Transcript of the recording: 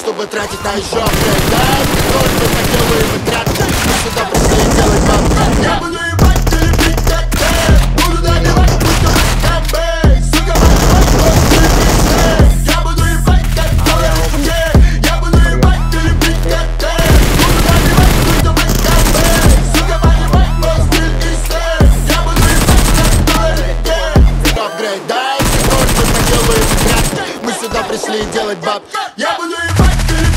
чтобы тратить на еще апгрейд. Да, только наделаем отряд. Мы сюда пришли делать бабки. Я буду ебать или бить как ты. Буду добивать, будь то камбэк. Сука, я буду ебать как ты. Я буду ебать или бить как ты. Буду добивать, будь то камбэк. Сука, понимать мой стиль и стиль. Я буду ебать как ты. Апгрейд, да, только наделаем отряд. Мы сюда пришли делать бабки. Я буду ебать или